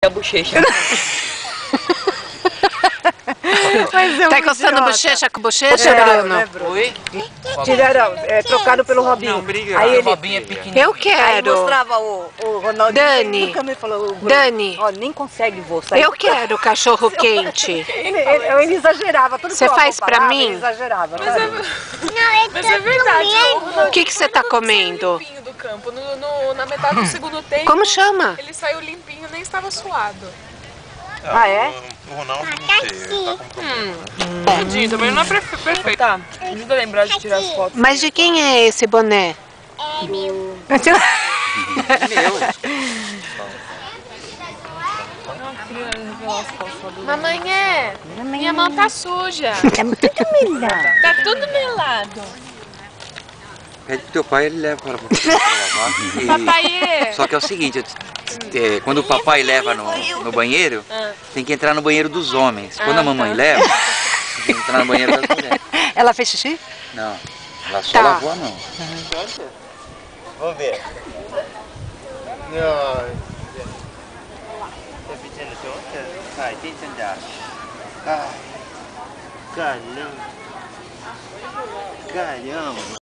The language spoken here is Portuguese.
A bochecha. Tá encostando bochecha com bochecha, Bruno? Oi? Tiraram, trocaram pelo Robinho. Não, obrigado. Aí O ele Robinho é pequenininho. Eu aí quero. mostrava o Ronaldinho. Dani, Nunca me falou, Bruno, Dani. ó, nem consegue voo. Sair. Eu quero cachorro quente. Ele exagerava. Tudo Você que o avô faz pra falava, mim? Ele exagerava. Mas sabe? Mas é verdade. O que você tá comendo? Limpinho do campo. Na metade do segundo tempo. Como chama? Ele saiu limpinho, nem estava suado. Ah, é? O Ronaldo não sei, tá com problema. Tadinho, também não é perfeito. Tá, ajuda a lembrar de tirar as fotos. Mas de quem é esse boné? Meu. Mamãe, minha mão tá suja. É muito melhor. Tá tudo melado. Pede pro teu pai, ele leva pra lavar. Papai, Só que é o seguinte, quando o papai leva no banheiro, tem que entrar no banheiro dos homens. Quando a mamãe leva, tem que entrar no banheiro das mulheres. Ela fez xixi? Não, ela só Tá. lavou a mão. Vamos ver. Não. Tá pedindo junto? Vai, tem que andar. Caramba. Caramba.